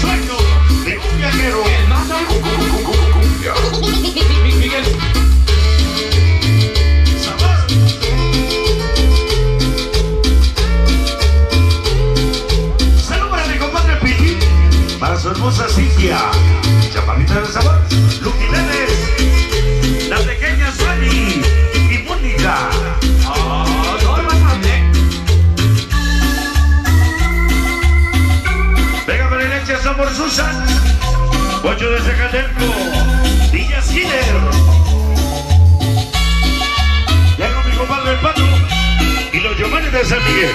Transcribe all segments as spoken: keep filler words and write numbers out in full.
Sueño de un viajero. El más cumbia. Miguel. Sabor. Salud para mi compadre Piti, para su hermosa Cintia, chaparrita del sabor, Luqui Leves, la pequeña Suani y Mónica. Oh, todo el bastante. Venga para leche sabor Susan, Pocho de Zacatenco, Villa Skiller. Ya con mi compadre El Pato y los Giovanni de San Miguel.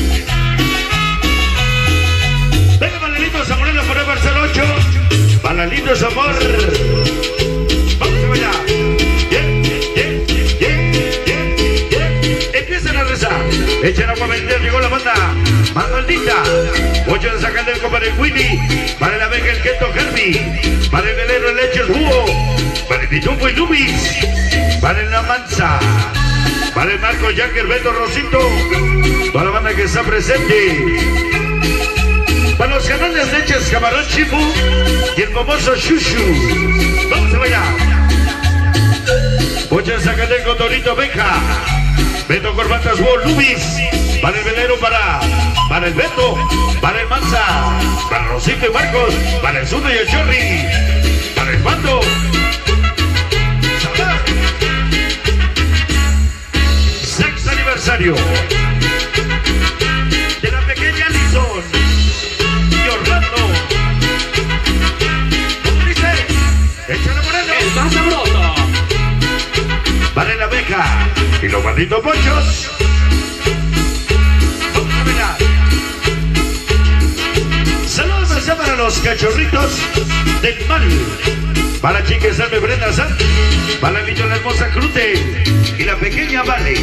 Venga para lindo Zamorano por el Barcelona ocho, para lindo sabor. Vamos a bailar. Bien, bien, bien, bien, bien. Empiezan a rezar. Echen agua bendita, llegó la banda más maldita. Pocho de Zacatenco para el Winnie, para la Vega el Keto Herbie, para el velero el Leche el Búho, para el Pitufo y Lubis, para el La Mansa, para el Marco Jacker Beto Rosito, toda la banda que está presente. Para los canales Leches Camarón Chifu y el famoso Shushu. Vamos a bailar. Pocho de Zacatenco Torito Benja, Beto Corbatas Búho Lubis, para el velero para, para el Beto, para el Mansa, para Rosito y Marcos, para el Zuno y el Chorri, para el Bando. Sexto aniversario de la pequeña Lizón y Orlando. ¿Cómo dice? Échale moreno. El más sabroso. Para la Beca y los malditos pochos. Vamos a bailar. Saludos allá para los cachorritos del mal. Para Chique Salve Brenda San, para el niño la hermosa Crute y la pequeña Vale.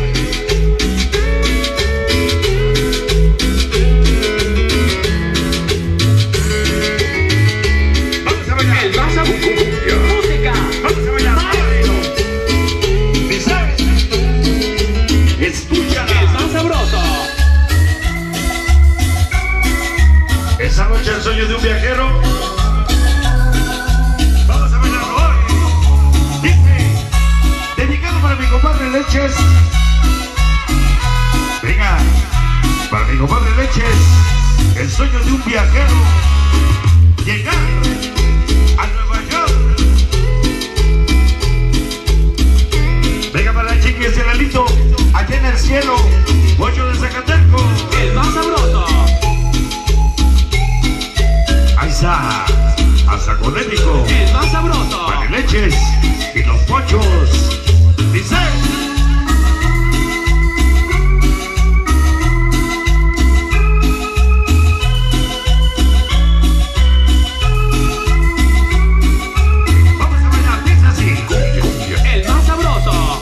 Vamos a bailar. El más sabroso. Música. Vamos a bailar. Dice, escúchala. El más sabroso. Esa noche el sueño de un viajero. Vamos a bailarlo hoy. Dice, dedicado para mi compadre Leches. Venga, para mi compadre Leches, el sueño de un viajero. Llegar a Nueva York. Venga para la chiquis y el alito, allá en el cielo, Pocho de Zacatenco. El más sabroso. Ahí está, hasta Conético, El más sabroso. para Leches y los Pochos. Dice, vamos a bailar, dice así. El más sabroso.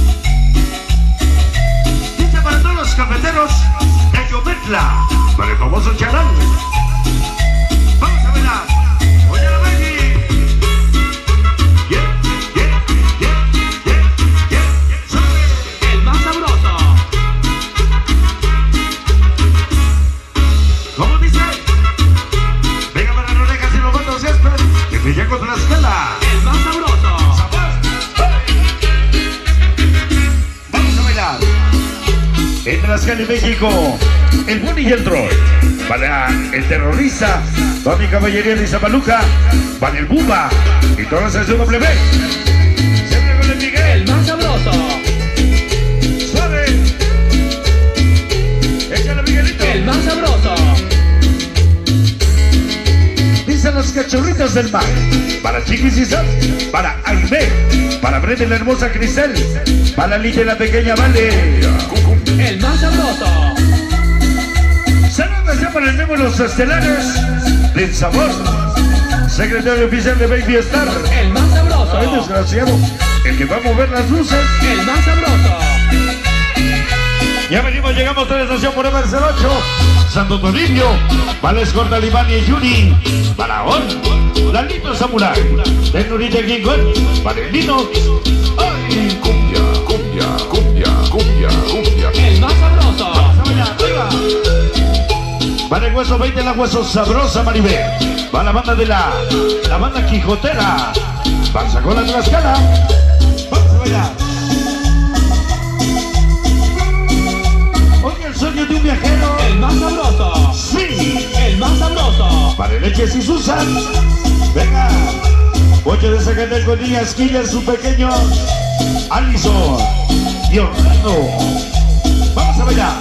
Dice para todos los cafeteros de Yometla, para el famoso Charán. Vamos a bailar. Oye la baby. Yeah, yeah, yeah, yeah, yeah, yeah. Sube. El más sabroso. ¿Cómo dice? Venga para las orejas y los vatos césped de Villaco Tlaxcala. El más sabroso. Vamos a bailar. En Tlaxcala y México, el Bunny y el Troy. Para el terrorista, toda mi caballería de Zapaluca. Para el Bumba y toda la sección W. Siempre con el Miguel. El más sabroso. Suave. Échale, Miguelito. El más sabroso. Dicen los cachorritos del mar. Para Chiquis y Sam, para Aime, para Brenda y la hermosa Cristel, para Lita y la pequeña Vale. El más sabroso. Saludos ya para el Memo de los estelares del sabor. Secretario oficial de Baby Star. El más Ay, sabroso. desgraciado, el que va a mover las luces. El más sabroso. Ya venimos, llegamos a la estación por el ocho. Santo Toribio, para Escorta Libani y Yuri, para On, la Lito Samurai, de Nurita King Kong, para el Nino. ¡Ay! Cumbia, cumbia, cumbia, cumbia, cumbia. El más sabroso. Vamos a bailar, arriba. Para el Hueso veinte, la Hueso Sabrosa Maribel. Va la banda de la, la banda Quijotera. Pasa con la Tlaxcala. Vamos a bailar. Oye, el sueño de un viajero. El más sabroso. Sí. El más sabroso. Para Leches y Susan. Venga. Ocho de Zacatecas con niñas Killer, su pequeño Alison y Orlando. Vamos a bailar.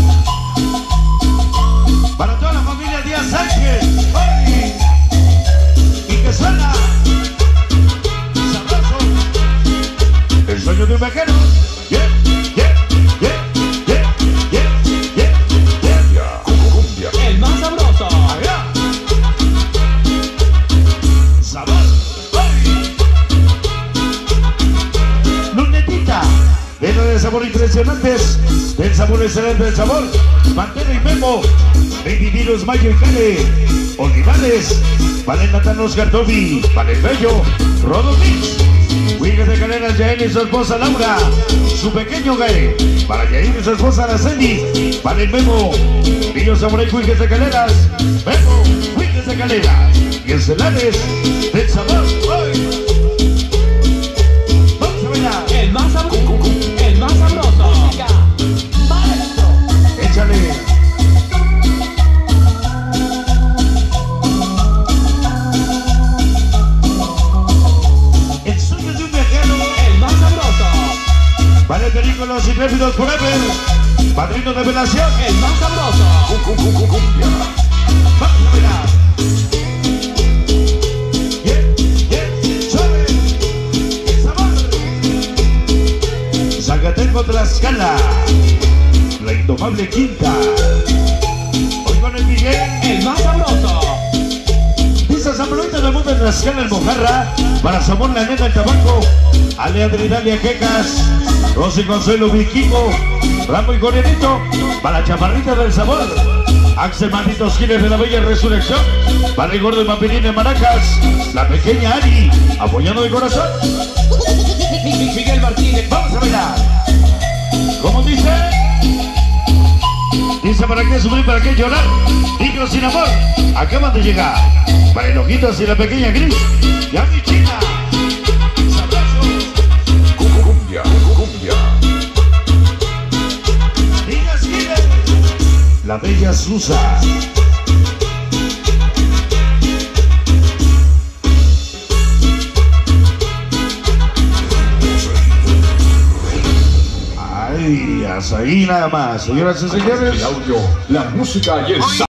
Para toda la familia Díaz Ángel. ¡Ay! Y que suena. Sabroso. El sueño de un viajero. Yeah, yeah, yeah, yeah, yeah, yeah, yeah. Cumbia. El más sabroso. Allá. Sabor. Lunetita, lleno de sabor impresionantes, del sabor excelente del sabor. Pantera y Memo, Baby Virus, Mayo y Cale, Olivares, Valenatán Oscar Toby, para el Bello, Rodo Mix, William de Caleras, Yael y su esposa Laura, su pequeño Gael, para Yael y su esposa Araceli, para el Memo, Niño Samurai, William de Caleras, Memo, William de Caleras, y el Celares, del sabor. ¡Ay! El más sabroso. El más sabroso. Maestro. Échale. El sueño de un viajero. El más sabroso. Para el perico, los intrépidos forever. Padrino de velación. El más sabroso. Cumbia. Vamos a bailar. Zacatecas, Tlaxcala, la indomable Quinta. Hoy con el Miguel, El más sabroso. Pisa San Benito del mundo en Tlaxcala, el Mojarra, para Samón, la nena, el tabaco, Ale, Adridalia, Quecas, Rosy, Consuelo, Vikingo, Rambo y Corenito, para Chaparrita del Sabor, Axel, Manditos, Giles de la Bella Resurrección, para el Gordo y Vampirina en Maracas, la pequeña Ari, apoyando de corazón. Miguel Martínez. Vamos a bailar. ¿Cómo dice? Dice, ¿para qué sufrir? ¿Para qué llorar? Niños sin amor, acaban de llegar. Para el Ojitos y la pequeña Gris. Y a mi China. Sabroso. Cumbia, cumbia. Niñas Giles. La bella Susa. Ay, hasta ahí nada más. Señoras y señores. El audio, la música y el